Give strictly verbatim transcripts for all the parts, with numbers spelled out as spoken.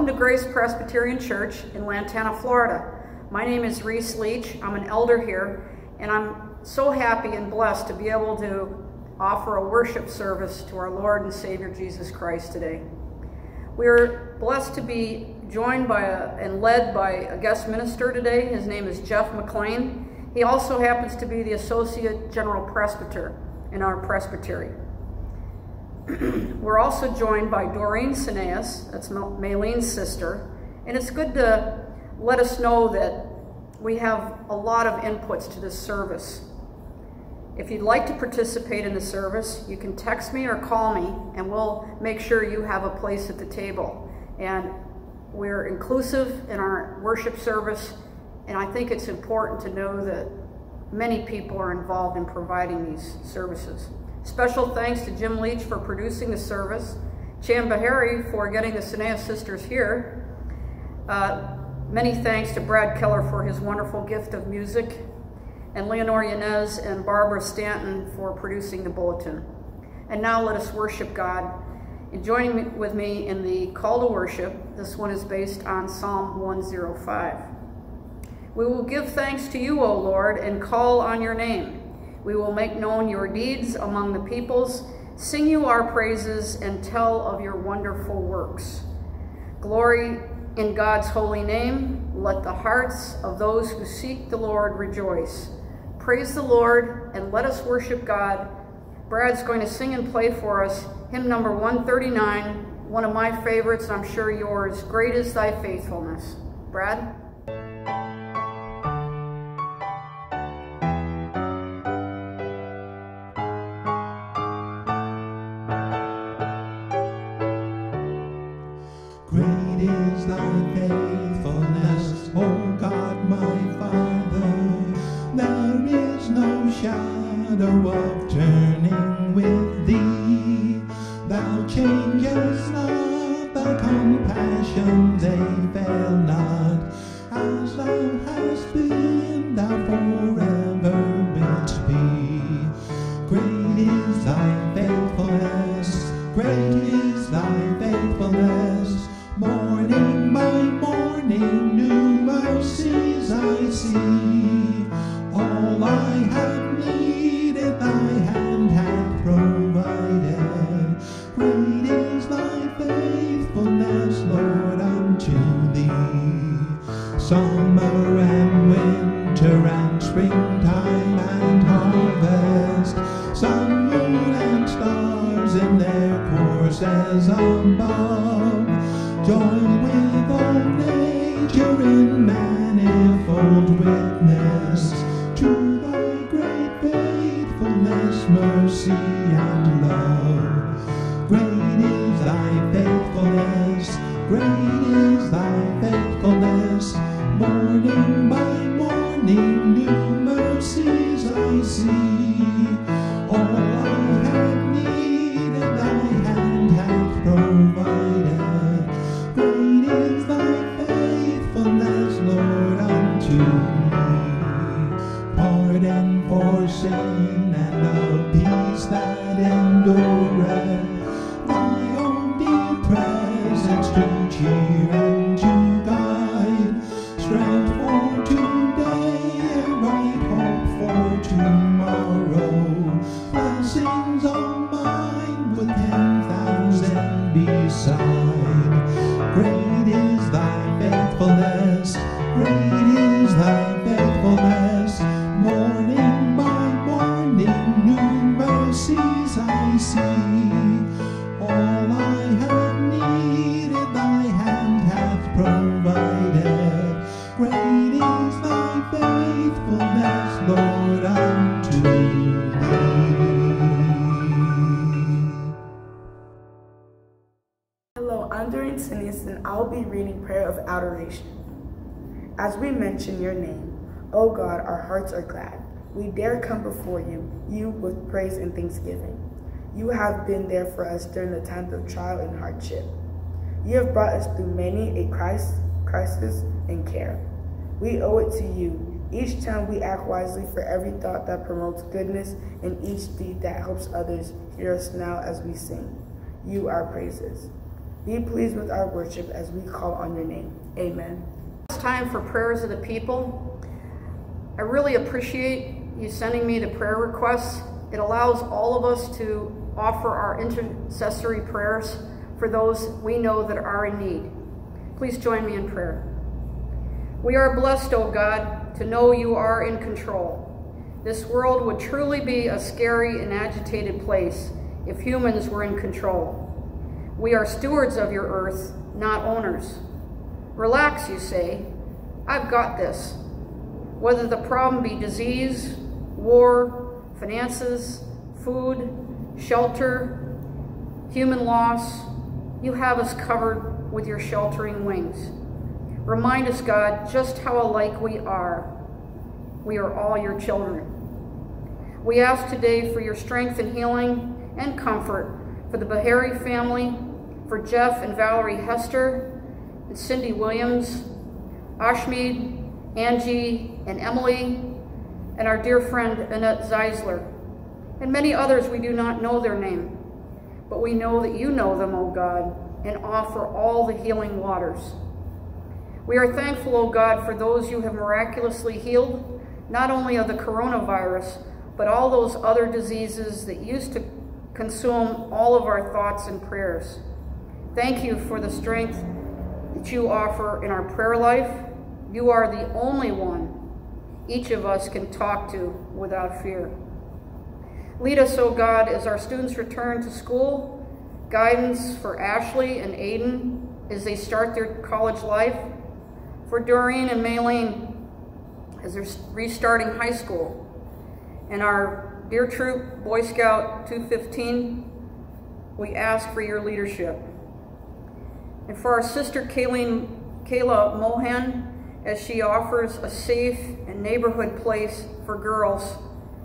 Welcome to Grace Presbyterian Church in Lantana, Florida. My name is Reese Leach. I'm an elder here, and I'm so happy and blessed to be able to offer a worship service to our Lord and Savior Jesus Christ today. We are blessed to be joined by a, and led by a guest minister today. His name is Geoffrey Mclean. He also happens to be the Associate General Presbyter in our Presbyterian. We're also joined by Doreen Sineas, that's Mclean's sister, and it's good to let us know that we have a lot of inputs to this service. If you'd like to participate in the service, you can text me or call me, and we'll make sure you have a place at the table. And we're inclusive in our worship service, and I think it's important to know that many people are involved in providing these services. Special thanks to Jim Leach for producing the service, Chan Bahari for getting the Sineas sisters here. Uh, many thanks to Brad Keller for his wonderful gift of music, and Leonore Yanez and Barbara Stanton for producing the bulletin. And now let us worship God. And joining me, with me in the call to worship, this one is based on Psalm one oh five. We will give thanks to you, O Lord, and call on your name. We will make known your deeds among the peoples, sing you our praises, and tell of your wonderful works. Glory in God's holy name. Let the hearts of those who seek the Lord rejoice. Praise the Lord, and let us worship God. Brad's going to sing and play for us hymn number one thirty-nine, one of my favorites, and I'm sure yours, Great is Thy Faithfulness. Brad? Of turning with thee, thou changest not, thy compassions they fail not. As thou hast been, thou forever wilt be. Great is thy faithfulness, great is thy faithfulness. Morning by morning new mercies I see. All I have needed thy hand hath provided. Great is thy faithfulness, Lord, unto thee. Summer and winter and springtime and harvest, sun, moon, and stars in their courses above, join with all nature in manifold witness to thy great faithfulness, mercy, and love. Great is thy faithfulness, great is thy faithfulness. Morning by morning new mercies I see. All I have needed thy hand hath provided. Great is thy faithfulness, Lord, unto me. Pardon for sin and a peace that endureth, thy own dear presence to cheer and to guide, strength for today and bright hope for tomorrow. Blessings all mine with ten thousand beside. Great is thy faithfulness, great is thy faithfulness. Morning by morning new mercies I see. All I have needed thy hand hath provided. Great is thy faithfulness, Lord, unto thee. Hello, I'm Doreen Sineas, and I'll be reading Prayer of Adoration. As we mention your name, O God, our hearts are glad. We dare come before you, you with praise and thanksgiving. You have been there for us during the times of trial and hardship. You have brought us through many a crisis and care. We owe it to you. Each time we act wisely, for every thought that promotes goodness and each deed that helps others. Hear us now as we sing you our praises. Be pleased with our worship as we call on your name. Amen. It's time for prayers of the people. I really appreciate you sending me the prayer requests. It allows all of us to offer our intercessory prayers for those we know that are in need. Please join me in prayer. We are blessed, O God, to know you are in control. This world would truly be a scary and agitated place if humans were in control. We are stewards of your earth, not owners. Relax, you say. I've got this. Whether the problem be disease, war, finances, food, shelter, human loss, you have us covered with your sheltering wings. Remind us, God, just how alike we are. We are all your children. We ask today for your strength and healing and comfort for the Bahari family, for Jeff and Valerie Hester, and Cindy Williams, Ashmead, Angie, and Emily, and our dear friend Annette Zeisler, and many others we do not know their name, but we know that you know them, O God, and offer all the healing waters. We are thankful, O God, for those you have miraculously healed, not only of the coronavirus, but all those other diseases that used to consume all of our thoughts and prayers. Thank you for the strength that you offer in our prayer life. You are the only one each of us can talk to without fear. Lead us, O God, as our students return to school, guidance for Ashley and Aiden as they start their college life, for Doreen and Maylene as they're restarting high school, and our dear troop, Boy Scout two fifteen, we ask for your leadership. And for our sister Kayleen, Kayla Mohan, as she offers a safe and neighborhood place for girls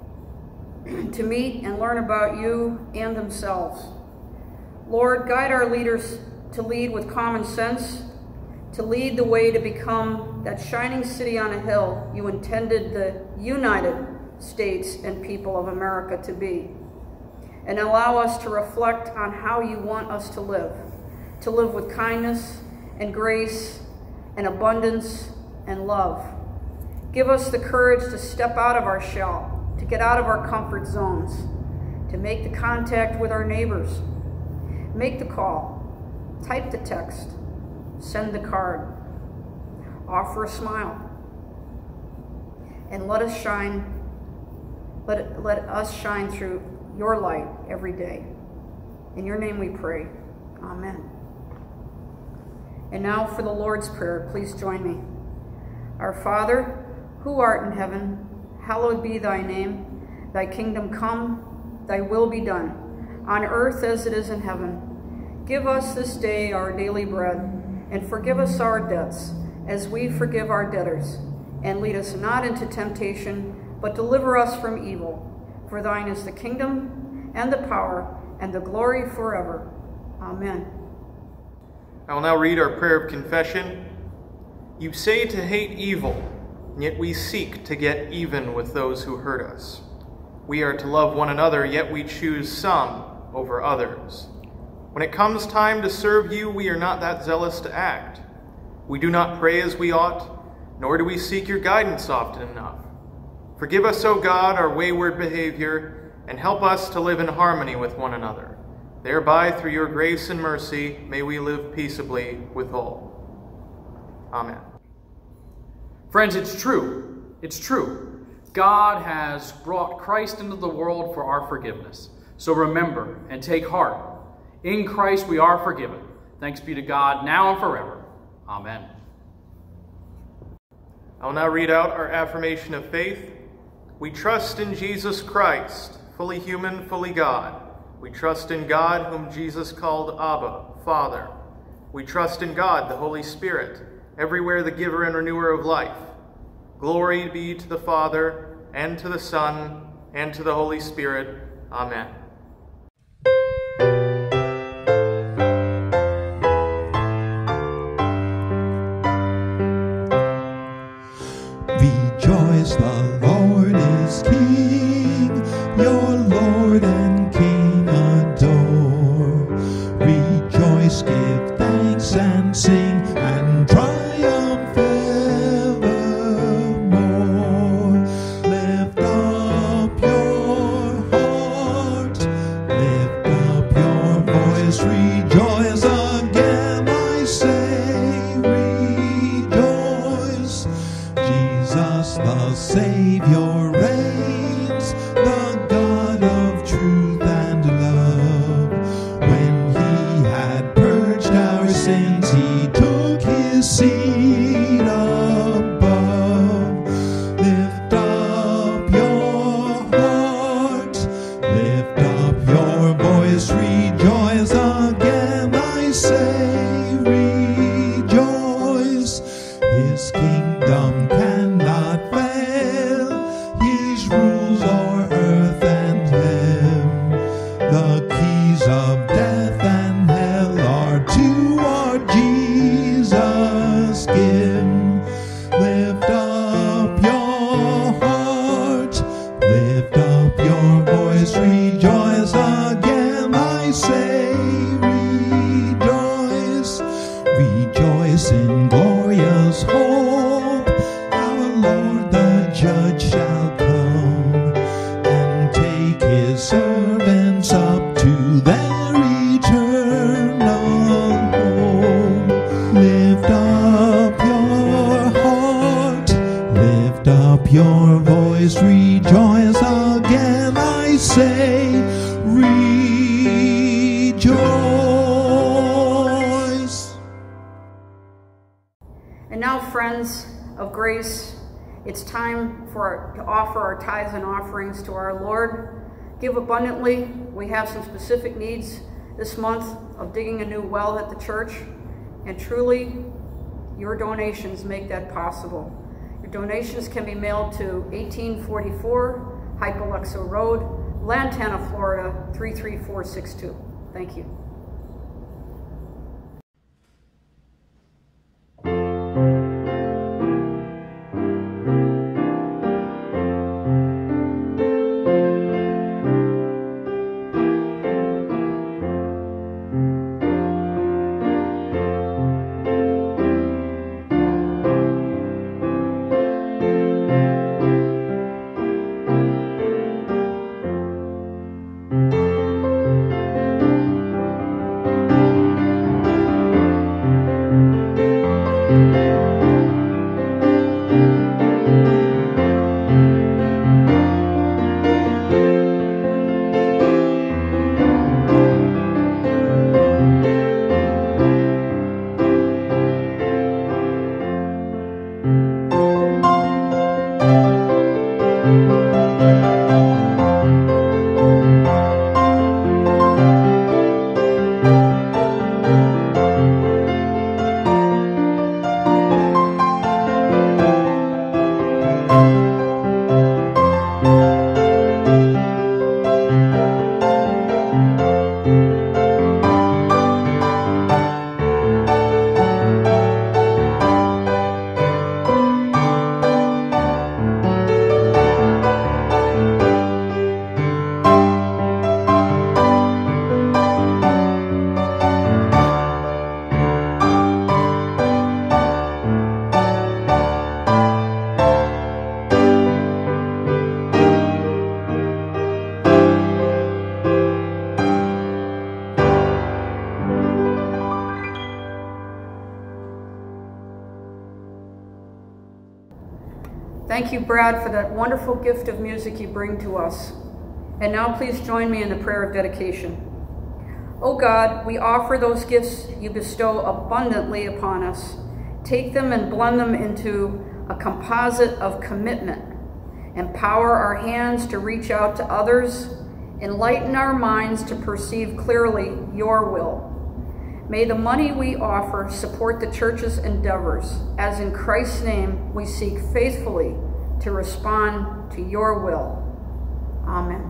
to meet and learn about you and themselves. Lord, guide our leaders to lead with common sense, to lead the way to become that shining city on a hill you intended the United States and people of America to be. And allow us to reflect on how you want us to live, to live with kindness and grace and abundance and love. Give us the courage to step out of our shell, to get out of our comfort zones, to make the contact with our neighbors, make the call, type the text, send the card, offer a smile, and let us shine, let, it, let us shine through your light every day. In your name we pray, amen. And now for the Lord's Prayer, please join me. Our Father, who art in heaven, hallowed be thy name. Thy kingdom come, thy will be done, on earth as it is in heaven. Give us this day our daily bread, and forgive us our debts, as we forgive our debtors. And lead us not into temptation, but deliver us from evil. For thine is the kingdom, and the power, and the glory forever. Amen. I will now read our prayer of confession. You say to hate evil, and yet we seek to get even with those who hurt us. We are to love one another, yet we choose some over others. When it comes time to serve you, we are not that zealous to act. We do not pray as we ought, nor do we seek your guidance often enough. Forgive us, O God, our wayward behavior, and help us to live in harmony with one another. Thereby, through your grace and mercy, may we live peaceably with all. Amen. Friends, it's true. It's true. God has brought Christ into the world for our forgiveness. So remember and take heart. In Christ we are forgiven. Thanks be to God, now and forever. Amen. I will now read out our affirmation of faith. We trust in Jesus Christ, fully human, fully God. We trust in God, whom Jesus called Abba, Father. We trust in God, the Holy Spirit, everywhere the giver and renewer of life. Glory be to the Father, and to the Son, and to the Holy Spirit. Amen. Rejoice, the Lord is King, your Lord and King adore. Rejoice, give the Savior reigns, the God of truth and love. When he had purged our sins, he took his seat above. Lift up your heart, lift up your voice, rejoice again, I say, rejoice. His kingdom cannot fail, his rules o'er earth and heaven. The keys of death and hell are to our Jesus given. Lift up your heart, lift up your voice, rejoice again, I say, rejoice. Rejoice in glorious hope, our Lord the Judge shall come and take his servants up to their eternal home. Lift up your heart, lift up your voice, rejoice again, I say, rejoice. And now, friends of grace, it's time for to offer our tithes and offerings to our Lord. Give abundantly. We have some specific needs this month of digging a new well at the church, and truly, your donations make that possible. Your donations can be mailed to eighteen forty-four Hypoluxo Road, Lantana, Florida, three three four six two. Thank you. Thank you, Brad, for that wonderful gift of music you bring to us. And now please join me in the prayer of dedication. O God, we offer those gifts you bestow abundantly upon us. Take them and blend them into a composite of commitment. Empower our hands to reach out to others. Enlighten our minds to perceive clearly your will. May the money we offer support the church's endeavors, as in Christ's name we seek faithfully to respond to your will. Amen.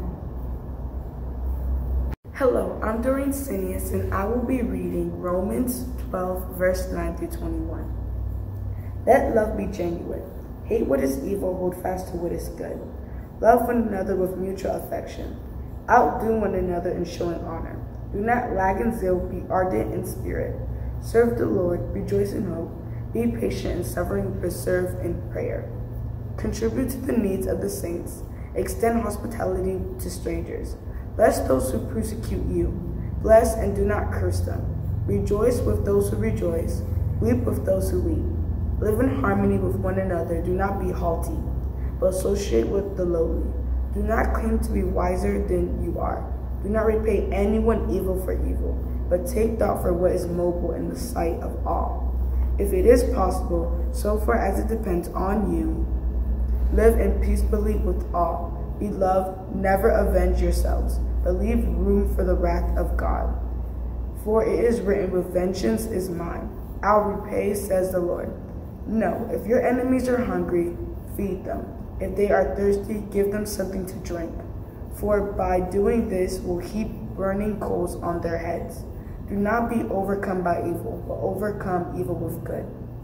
Hello, I'm Doreen Sinius, and I will be reading Romans twelve, verse nine through twenty-one. Let love be genuine. Hate what is evil, hold fast to what is good. Love one another with mutual affection. Outdo one another in showing honor. Do not lag in zeal, be ardent in spirit. Serve the Lord, rejoice in hope, be patient in suffering, persevere in prayer. Contribute to the needs of the saints, extend hospitality to strangers. Bless those who persecute you, bless and do not curse them. Rejoice with those who rejoice, weep with those who weep. Live in harmony with one another, do not be haughty. but associate with the lowly. Do not claim to be wiser than you are. Do not repay anyone evil for evil, but take thought for what is noble in the sight of all. If it is possible, so far as it depends on you, live in peaceably with all. Beloved, never avenge yourselves, but leave room for the wrath of God. For it is written, with vengeance is mine. I'll repay, says the Lord. No, if your enemies are hungry, feed them. If they are thirsty, give them something to drink. For by doing this will heap burning coals on their heads. Do not be overcome by evil, but overcome evil with good.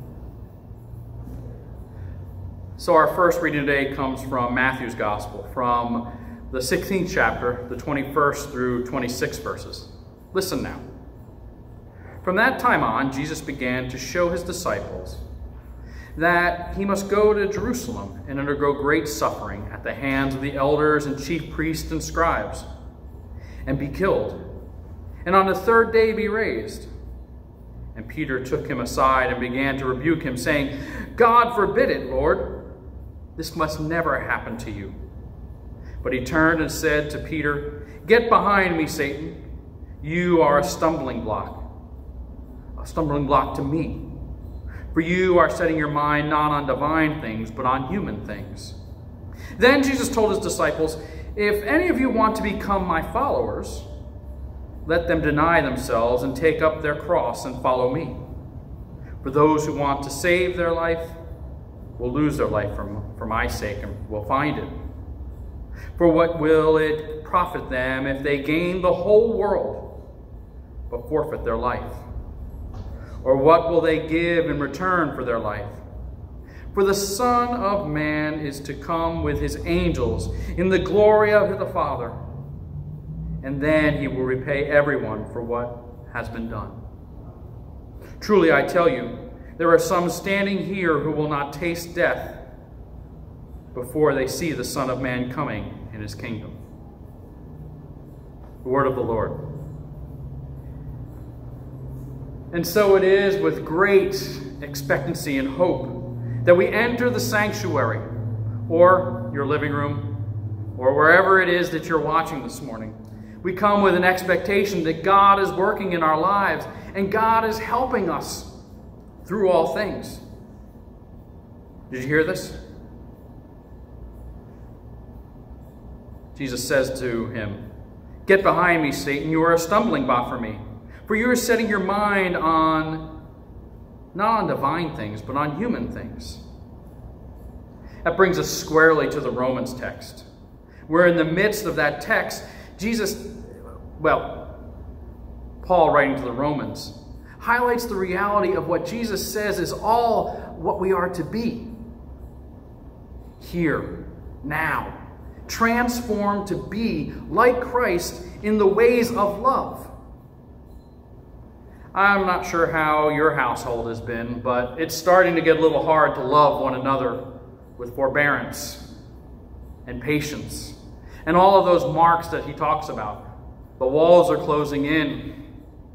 So our first reading today comes from Matthew's Gospel, from the sixteenth chapter, the twenty-first through twenty-sixth verses. Listen now. From that time on, Jesus began to show his disciples that he must go to Jerusalem and undergo great suffering at the hands of the elders and chief priests and scribes, and be killed, and on the third day be raised. And Peter took him aside and began to rebuke him, saying, God forbid it, Lord. This must never happen to you. But he turned and said to Peter, Get behind me, Satan. You are a stumbling block, a stumbling block to me. For you are setting your mind not on divine things, but on human things. Then Jesus told his disciples, If any of you want to become my followers, let them deny themselves and take up their cross and follow me. For those who want to save their life will lose their life for, for my sake and will find it. For what will it profit them if they gain the whole world but forfeit their life? Or what will they give in return for their life? For the Son of Man is to come with his angels in the glory of the Father, and then he will repay everyone for what has been done. Truly, I tell you, there are some standing here who will not taste death before they see the Son of Man coming in his kingdom. The word of the Lord. And so it is with great expectancy and hope that we enter the sanctuary, or your living room, or wherever it is that you're watching this morning. We come with an expectation that God is working in our lives, and God is helping us through all things. Did you hear this? Jesus says to him, Get behind me, Satan, you are a stumbling block for me. For you are setting your mind on, not on divine things, but on human things. That brings us squarely to the Romans text, where in the midst of that text, Jesus, well, Paul writing to the Romans, highlights the reality of what Jesus says is all what we are to be. Here, now, transformed to be like Christ in the ways of love. I'm not sure how your household has been, but it's starting to get a little hard to love one another with forbearance and patience and all of those marks that he talks about. The walls are closing in.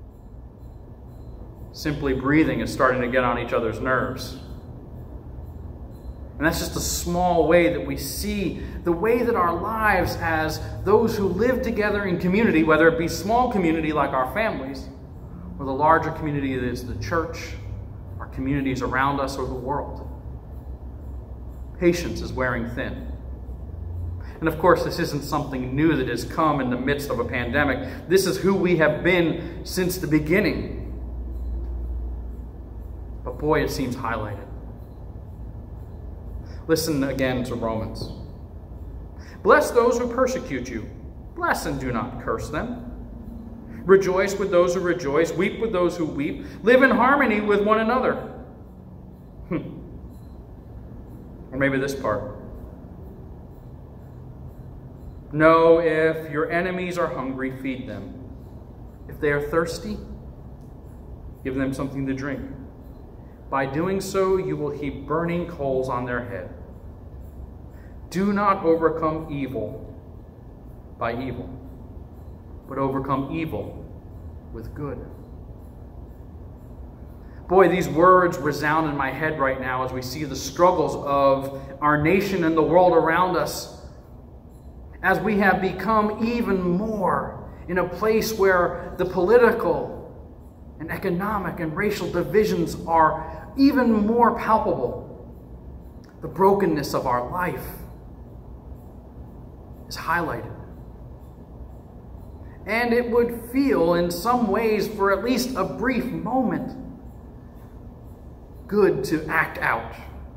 Simply breathing is starting to get on each other's nerves. And that's just a small way that we see the way that our lives as those who live together in community, whether it be small community like our families, or the larger community that is the church, our communities around us, or the world. Patience is wearing thin. And of course, this isn't something new that has come in the midst of a pandemic. This is who we have been since the beginning. But boy, it seems highlighted. Listen again to Romans. Bless those who persecute you. Bless and do not curse them. Rejoice with those who rejoice. Weep with those who weep. Live in harmony with one another. Hmm. Or maybe this part. No, if your enemies are hungry, feed them. If they are thirsty, give them something to drink. By doing so, you will heap burning coals on their head. Do not overcome evil by evil, but overcome evil with good. Boy, these words resound in my head right now as we see the struggles of our nation and the world around us, as we have become even more in a place where the political and economic and racial divisions are even more palpable. The brokenness of our life is highlighted. And it would feel in some ways, for at least a brief moment, good to act out.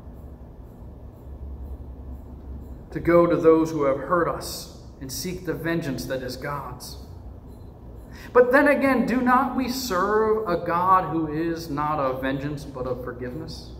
To go to those who have hurt us and seek the vengeance that is God's. But then again, do not we serve a God who is not of vengeance but of forgiveness?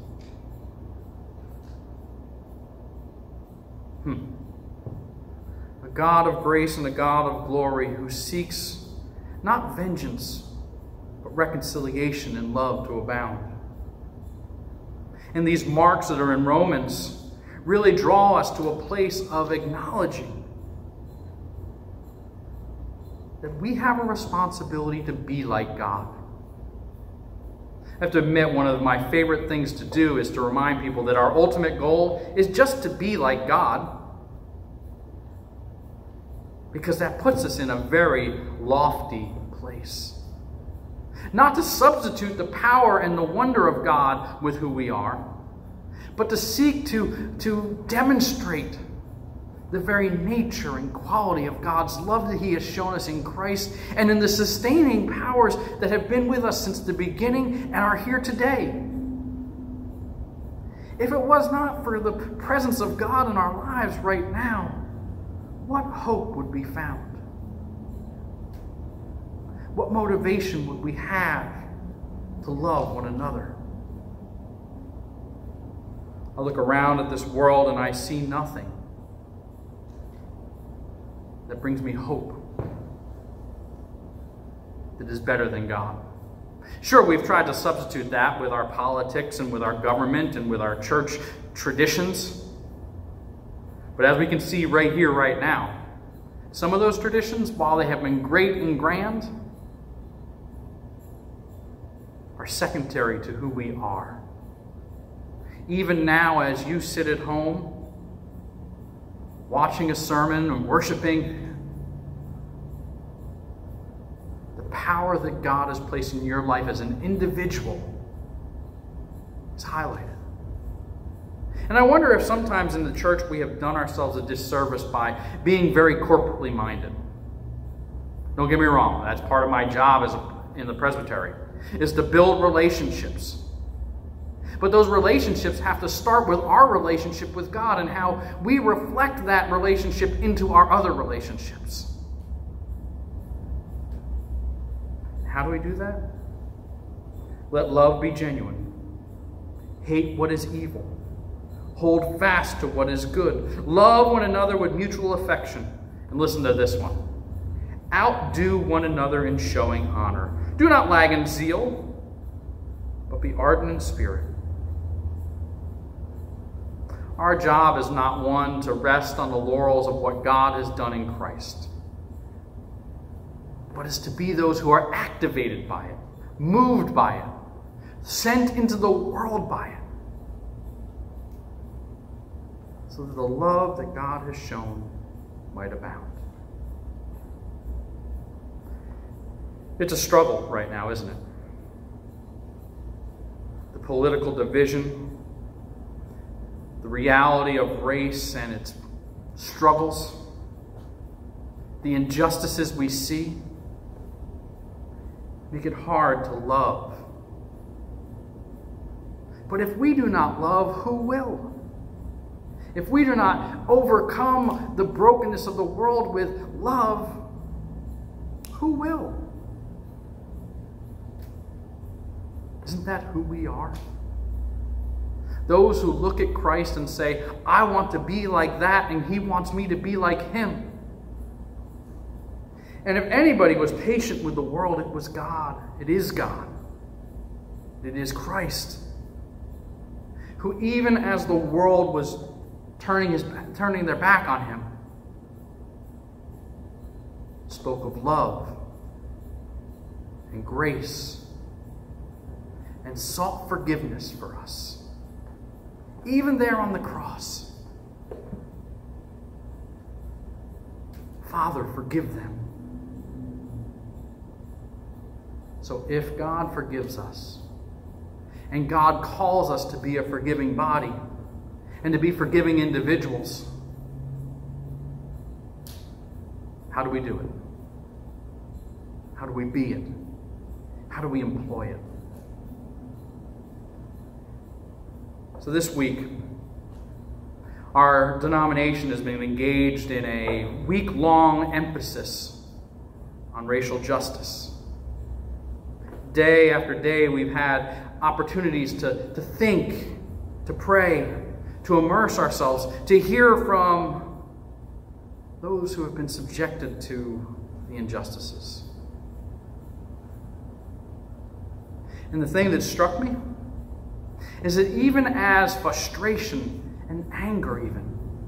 Hmm. A God of grace and a God of glory who seeks not vengeance but reconciliation and love to abound. And these marks that are in Romans really draw us to a place of acknowledging that we have a responsibility to be like God. I have to admit, one of my favorite things to do is to remind people that our ultimate goal is just to be like God, because that puts us in a very lofty place. Not to substitute the power and the wonder of God with who we are, but to seek to, to demonstrate the very nature and quality of God's love that He has shown us in Christ and in the sustaining powers that have been with us since the beginning and are here today. If it was not for the presence of God in our lives right now, what hope would be found? What motivation would we have to love one another? I look around at this world and I see nothing that brings me hope that is better than God. Sure, we've tried to substitute that with our politics and with our government and with our church traditions. But as we can see right here, right now, some of those traditions, while they have been great and grand, are secondary to who we are. Even now, as you sit at home, watching a sermon and worshiping, the power that God has placed in your life as an individual is highlighted. And I wonder if sometimes in the church we have done ourselves a disservice by being very corporately minded. Don't get me wrong, that's part of my job as a, in the Presbytery, is to build relationships. But those relationships have to start with our relationship with God and how we reflect that relationship into our other relationships. How do we do that? Let love be genuine. Hate what is evil. Hold fast to what is good. Love one another with mutual affection. And listen to this one. Outdo one another in showing honor. Do not lag in zeal, but be ardent in spirit. Our job is not one to rest on the laurels of what God has done in Christ, but is to be those who are activated by it, moved by it, sent into the world by it, so that the love that God has shown might abound. It's a struggle right now, isn't it? The political division, the reality of race and its struggles, the injustices we see, make it hard to love. But if we do not love, who will? If we do not overcome the brokenness of the world with love, who will? Isn't that who we are? Those who look at Christ and say, I want to be like that, and He wants me to be like Him. And if anybody was patient with the world, it was God. It is God. It is Christ, who even as the world was turning, his, turning their back on Him, spoke of love and grace, and sought forgiveness for us. Even there on the cross. Father, forgive them. So if God forgives us, and God calls us to be a forgiving body, and to be forgiving individuals, how do we do it? How do we be it? How do we employ it? So this week, our denomination has been engaged in a week-long emphasis on racial justice. Day after day, we've had opportunities to, to think, to pray, to immerse ourselves, to hear from those who have been subjected to the injustices. And the thing that struck me is that even as frustration and anger even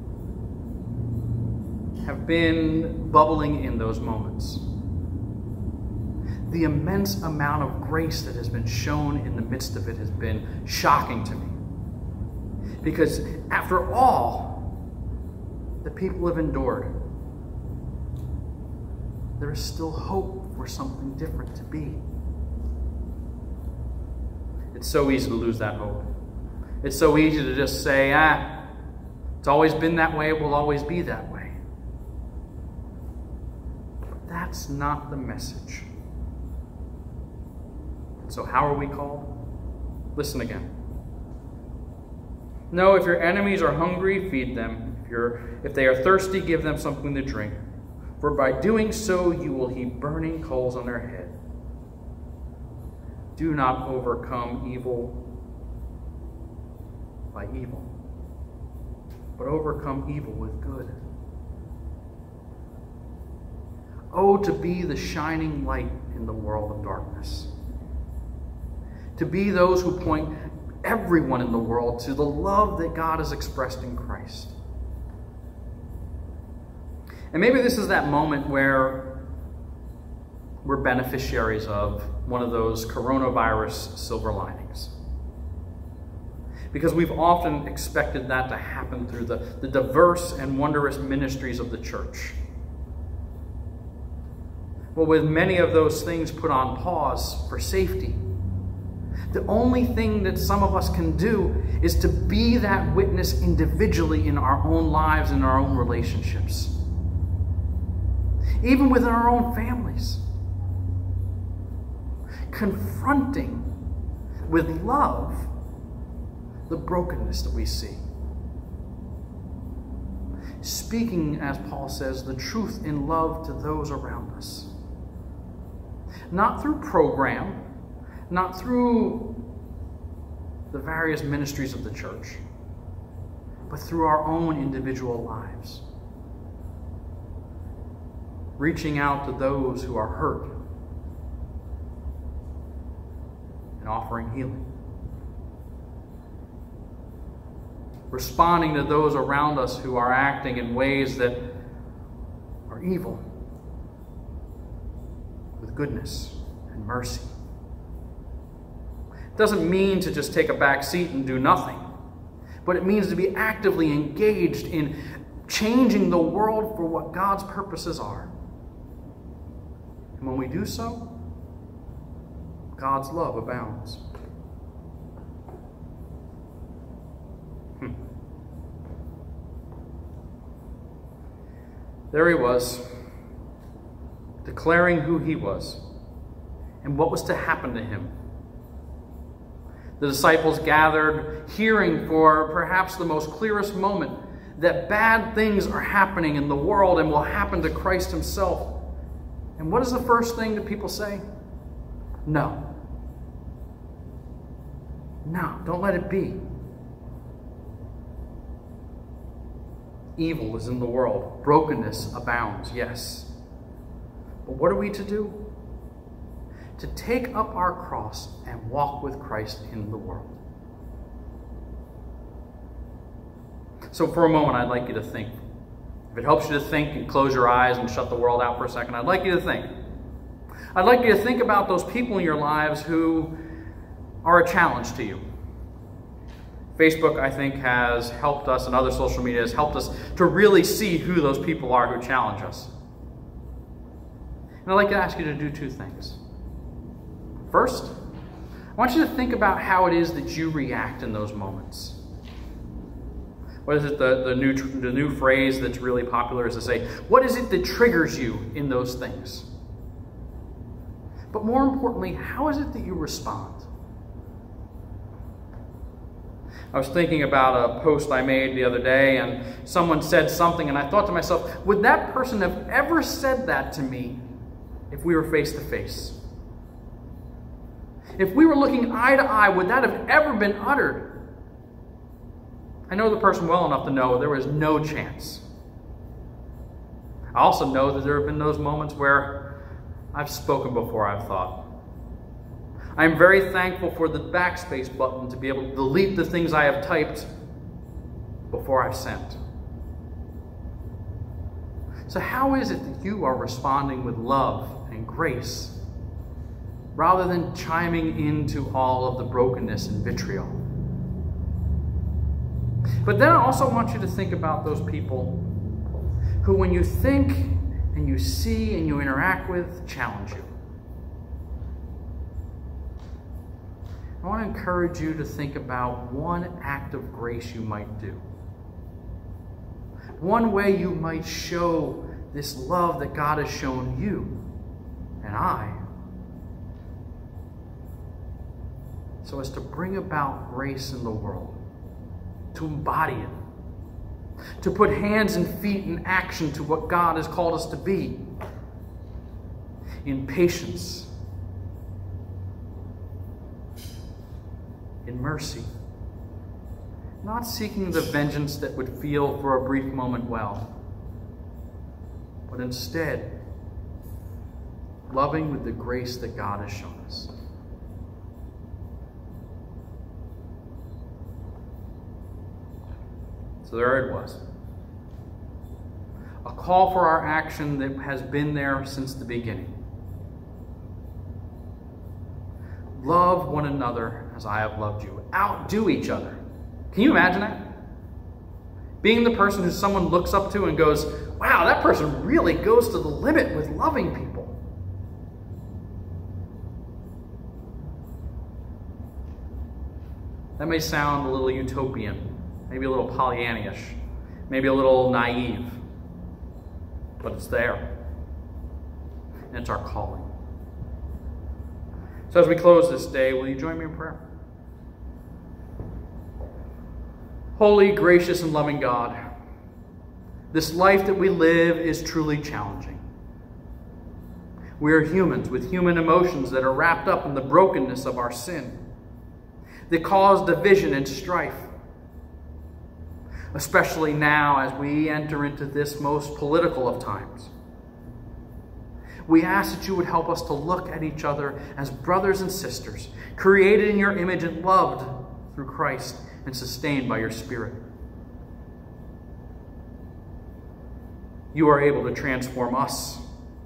have been bubbling in those moments, the immense amount of grace that has been shown in the midst of it has been shocking to me. Because after all the people have endured, there is still hope for something different to be. It's so easy to lose that hope. It's so easy to just say, ah, it's always been that way, it will always be that way. But that's not the message. So how are we called? Listen again. No, if your enemies are hungry, feed them. If, you're, if they are thirsty, give them something to drink. For by doing so, you will heap burning coals on their head. Do not overcome evil by evil, but overcome evil with good. Oh, to be the shining light in the world of darkness. To be those who point everyone in the world to the love that God has expressed in Christ. And maybe this is that moment where we're beneficiaries of one of those coronavirus silver linings. Because we've often expected that to happen through the, the diverse and wondrous ministries of the church. Well, with many of those things put on pause for safety, the only thing that some of us can do is to be that witness individually in our own lives and our own relationships. Even within our own families. Confronting with love the brokenness that we see. Speaking, as Paul says, the truth in love to those around us. Not through program, not through the various ministries of the church, but through our own individual lives. Reaching out to those who are hurt and offering healing. Responding to those around us who are acting in ways that are evil with goodness and mercy. It doesn't mean to just take a back seat and do nothing, but it means to be actively engaged in changing the world for what God's purposes are. And when we do so, God's love abounds. Hmm. There he was, declaring who he was and what was to happen to him. The disciples gathered, hearing for perhaps the most clearest moment that bad things are happening in the world and will happen to Christ himself. And what is the first thing that people say? No. No, don't let it be. Evil is in the world. Brokenness abounds, yes. But what are we to do? To take up our cross and walk with Christ in the world. So for a moment, I'd like you to think. If it helps you to think and close your eyes and shut the world out for a second, I'd like you to think. I'd like you to think about those people in your lives who are a challenge to you. Facebook, I think, has helped us, and other social media has helped us to really see who those people are who challenge us. And I'd like to ask you to do two things. First, I want you to think about how it is that you react in those moments. What is it, the, the, new, the new phrase that's really popular is to say, what is it that triggers you in those things? But more importantly, how is it that you respond? I was thinking about a post I made the other day, and someone said something, and I thought to myself, would that person have ever said that to me if we were face to face? If we were looking eye to eye, would that have ever been uttered? I know the person well enough to know there was no chance. I also know that there have been those moments where I've spoken before I've thought. I'm very thankful for the backspace button to be able to delete the things I have typed before I've sent. So how is it that you are responding with love and grace rather than chiming into all of the brokenness and vitriol? But then I also want you to think about those people who, when you think and you see and you interact with, challenge you. I want to encourage you to think about one act of grace you might do. One way you might show this love that God has shown you and I, so as to bring about grace in the world, to embody it, to put hands and feet in action to what God has called us to be, in patience, in mercy, not seeking the vengeance that would feel for a brief moment well, but instead loving with the grace that God has shown us. So there it was. A call for our action that has been there since the beginning. Love one another as I have loved you. Outdo each other. Can you imagine that? Being the person who someone looks up to and goes, wow, that person really goes to the limit with loving people. That may sound a little utopian, maybe a little Pollyannish, maybe a little naive, but it's there. And it's our calling. So as we close this day, will you join me in prayer? Holy, gracious, and loving God, this life that we live is truly challenging. We are humans with human emotions that are wrapped up in the brokenness of our sin, that cause division and strife. Especially now as we enter into this most political of times. We ask that you would help us to look at each other as brothers and sisters, created in your image and loved through Christ and sustained by your Spirit. You are able to transform us.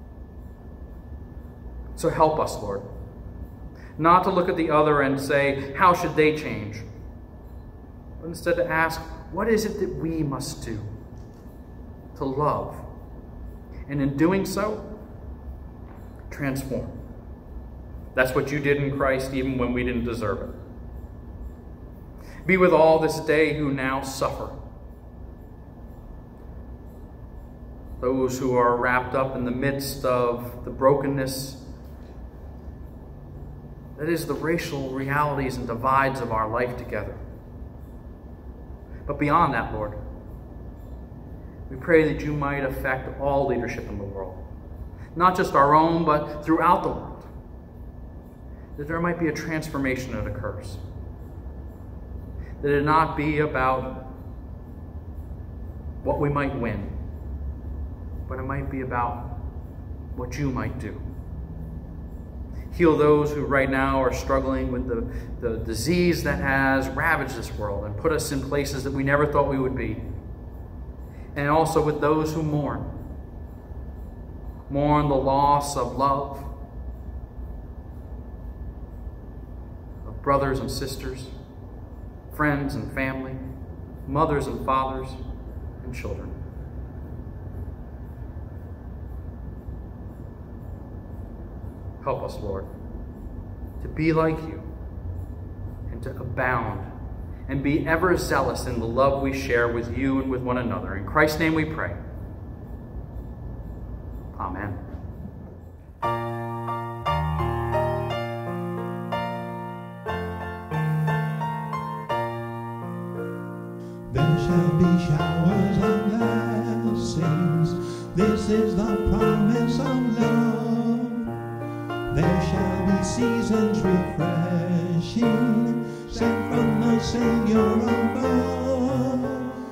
So help us, Lord, not to look at the other and say, how should they change? But instead to ask, what is it that we must do to love? And in doing so, transform. That's what you did in Christ even when we didn't deserve it. Be with all this day who now suffer. Those who are wrapped up in the midst of the brokenness that is the racial realities and divides of our life together. But beyond that, Lord, we pray that you might affect all leadership in the world. Not just our own, but throughout the world. That there might be a transformation that occurs. That it not be about what we might win, but it might be about what you might do. Heal those who right now are struggling with the, the disease that has ravaged this world and put us in places that we never thought we would be. And also with those who mourn. Mourn the loss of love, of brothers and sisters, friends and family, mothers and fathers, and children. Help us, Lord, to be like you and to abound and be ever zealous in the love we share with you and with one another. In Christ's name we pray. Amen. There shall be showers of blessings. This is the promise of love. There shall be seasons refreshing, sent from the Savior above.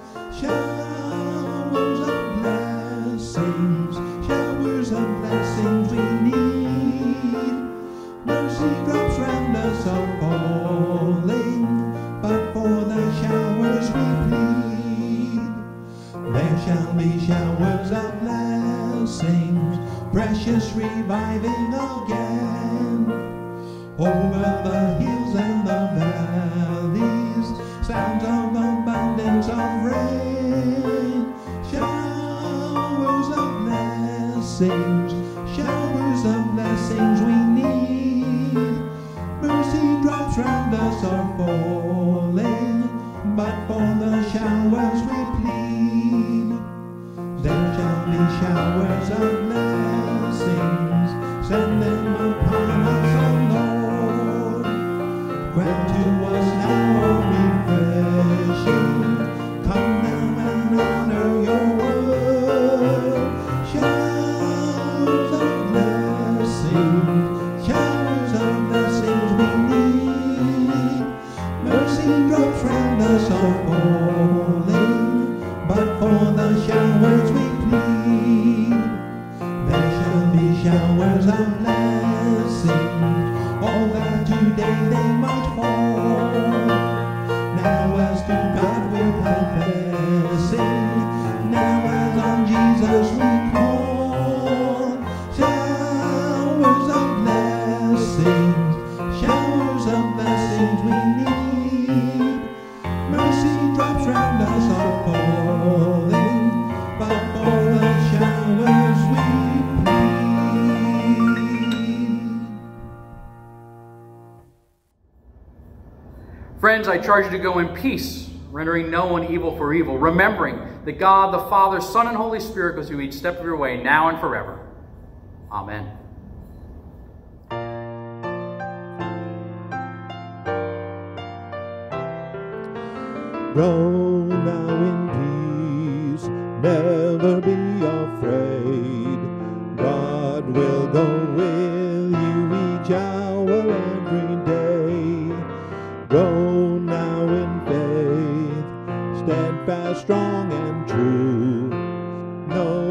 Showers of blessings, showers of blessings we need. Mercy drops round us are falling, but for the showers we plead. There shall be showers of blessings, precious reviving again, over the hills and the valleys, sounds of abundance of rain. Showers of blessings, showers of blessings we need. Mercy drops round us are falling, but for the showers we plead. There shall be showers of blessings, send them upon us, O Lord. Grant to us now a refreshing, come now and honor your word. Showers of blessings, showers of blessings we need. Mercy drops round us are falling, but for the showers we plead. There shall be showers of blessings, all that today they might fall. Now as to God we're confessing, now as on Jesus we call. Showers of blessings, showers of blessings we need. Mercy drops round us are falling, but for the showers we plead. Friends, I charge you to go in peace, rendering no one evil for evil, remembering that God, the Father, Son, and Holy Spirit goes through each step of your way, now and forever. Amen. Go now in peace, never be afraid. God will go with you each hour, every day. Go now in faith, steadfast, strong, and true. No